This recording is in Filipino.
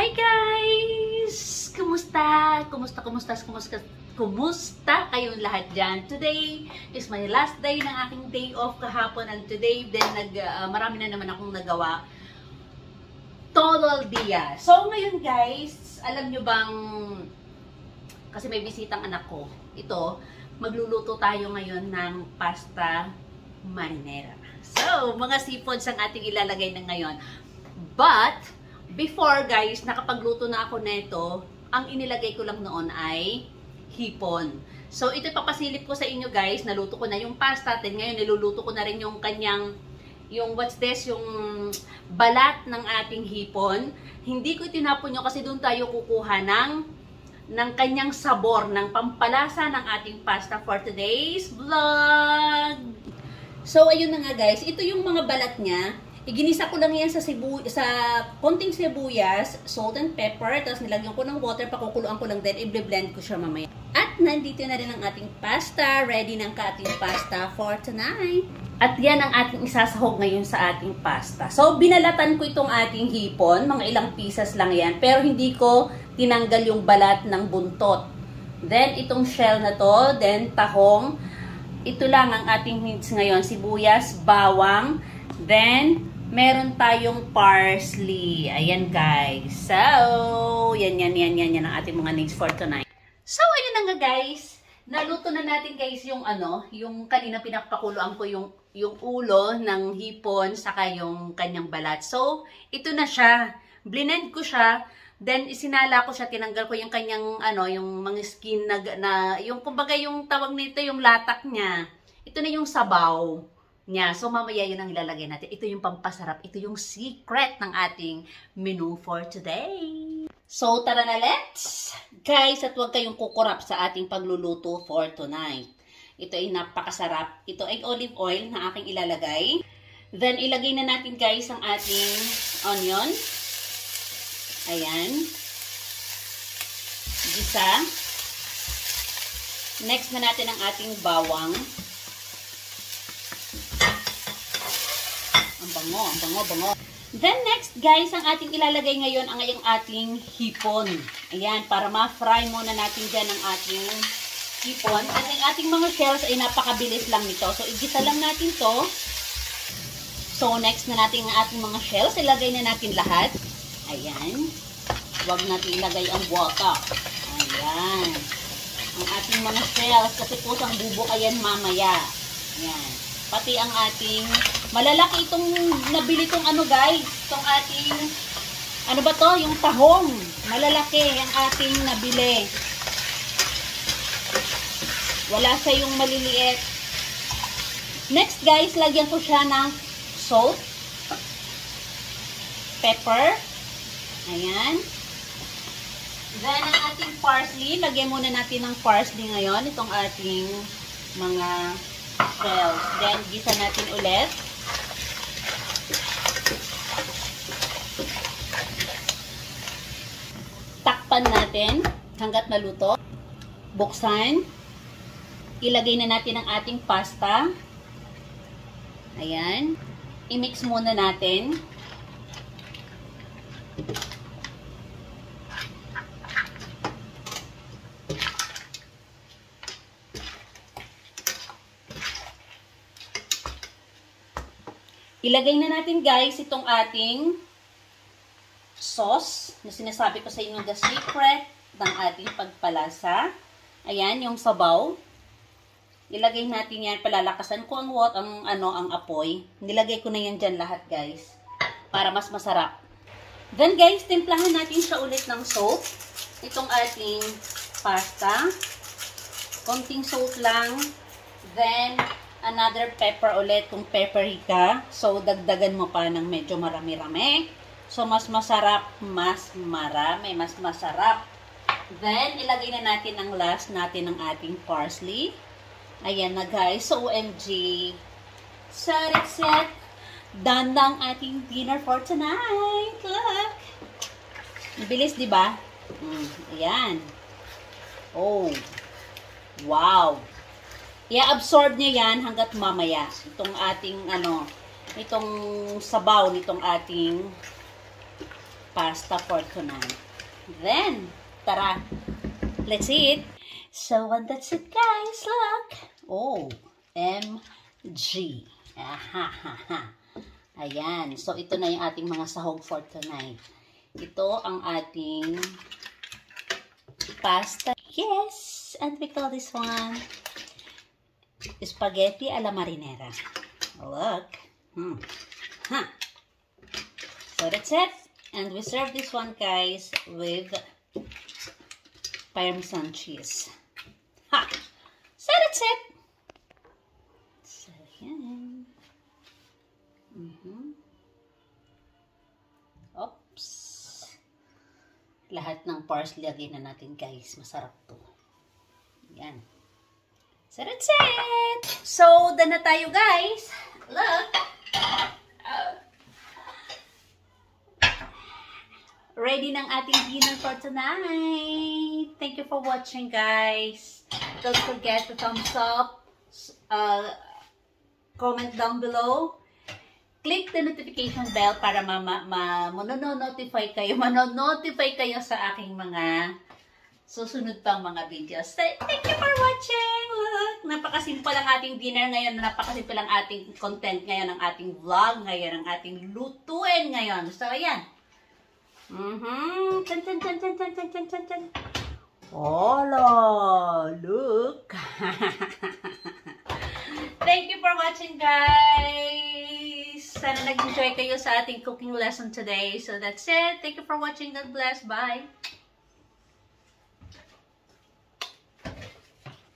Hi guys! Kumusta? Kumusta kayong lahat dyan? Today is my last day ng aking day off kahapon, and today din marami na naman akong nagawa. Todo el dia. So ngayon guys, alam nyo bang, kasi may bisitang anak ko, ito, magluluto tayo ngayon ng pasta marinara. So, mga seafoods ang ating ilalagay na ngayon. But, before guys, nakapagluto na ako neto, ang inilagay ko lang noon ay hipon. So, ito papasilip ko sa inyo guys, naluto ko na yung pasta, at ngayon niluluto ko na rin yung kanyang, yung what's this, yung balat ng ating hipon. Hindi ko tinapon nyo kasi doon tayo kukuha ng kanyang sabor, ng pampalasa ng ating pasta for today's vlog. So, ayun na nga guys, ito yung mga balat niya. Iginisa ko lang yan sa konting sibuyas, salt and pepper, tapos nilagyan ko ng water, pakukuluan ko lang din, i-blend ko siya mamaya. At nandito na rin ang ating pasta, ready ng ating pasta for tonight. At yan ang ating isasahog ngayon sa ating pasta. So, binalatan ko itong ating hipon, mga ilang pieces lang yan, pero hindi ko tinanggal yung balat ng buntot. Then, itong shell na to, then tahong, ito lang ang ating needs ngayon, sibuyas, bawang, then, meron tayong parsley. Ayan guys. So, yan ang ating mga needs for tonight. So, ayun na nga guys. Naluto na natin guys yung yung kanina pinapakuluan ko yung ulo ng hipon saka yung kanyang balat. So, ito na siya. Blend ko siya. Then, isinala ko siya. Tinanggal ko yung kanyang yung mga skin na yung kumbaga yung tawag nito, yung latak niya. Ito na yung sabaw niya. So, mamaya yun ang ilalagay natin. Ito yung pampasarap. Ito yung secret ng ating menu for today. So, tara na let's! Guys, at huwag kayong kukurap sa ating pagluluto for tonight. Ito ay napakasarap. Ito ay olive oil na aking ilalagay. Then, ilagay na natin guys ang ating onion. Ayan. Gisa. Next na natin ang ating bawang. Ang bango. Then next guys, ang ating ilalagay ngayon ang ating hipon. Ayan, para ma-fry muna natin dyan ang ating hipon. At ang ating mga shells ay napakabilis lang nito. So, igisa lang natin to. So, next na natin ang ating mga shells. Ilagay na natin lahat. Ayan. Huwag natin ilagay ang buwaka. Ayan. Ang ating mga shells, kasi kusang bubok ayan mamaya. Ayan. Pati ang ating, malalaki itong nabili itong guys, itong ating, ba to? Yung tahong. Malalaki ang ating nabili. Wala sa yung maliliit. Next guys, lagyan ko siya ng salt, pepper, ayan. Then ang ating parsley, lagyan muna natin ng parsley ngayon, itong ating mga shells. Then, gisa natin ulit. Takpan natin hanggat maluto. Buksan. Ilagay na natin ang ating pasta. Ayan. I-mix muna natin. Ilagay na natin guys itong ating sauce na sinasabi ko sa inyo, the secret ng ating pagpalasa. Ayan, yung sabaw. Ilagay natin yan, palalakasan ko ang apoy. Nilagay ko na yan dyan lahat guys, para mas masarap. Then guys, timplahan natin siya ulit ng salt. Itong ating pasta. Konting salt lang. Then, another pepper ulit, kung pepperika. So, dagdagan mo pa ng medyo marami-rami. So, mas masarap, mas marami, mas masarap. Then, ilagay na natin ang last natin ng ating parsley. Ayan na guys. So, OMG. Set. Done na ang ating dinner for tonight. Look. Bilis, diba? Ayan. Oh. Wow. I-absorb niya yan hanggat mamaya. Itong ating, itong sabaw nitong ating pasta for tonight. Then, tara, let's eat. So, and that's it, guys. Look. Oh, MG. Ahahaha. Ayan. So, ito na yung ating mga sahog for tonight. Ito ang ating pasta. Yes! And we call this one spaghetti alla marinara. Look. Huh. So, that's it. And we serve this one, guys, with Parmesan cheese. Ha! So, that's it. So, yan. Oops. Lahat ng parsley lagay na natin, guys. Masarap to. Yan. So, that's it. So, done na tayo, guys. Look. Ready ng ating dinner for tonight. Thank you for watching, guys. Don't forget to thumbs up, comment down below, click the notification bell para manonotify kayo sa aking mga susunod pang mga videos. Thank you for watching. Look, napakasimple ang ating dinner ngayon, napakasimple ang ating content ngayon, ang ating vlog ngayon, ang ating lutuin ngayon. So, ayan. Chan, chan, chan, chan, chan, chan, chan, chan. Hola, look. Thank you for watching, guys. Sana nag-enjoy kayo sa ating cooking lesson today. So that's it. Thank you for watching. God bless. Bye.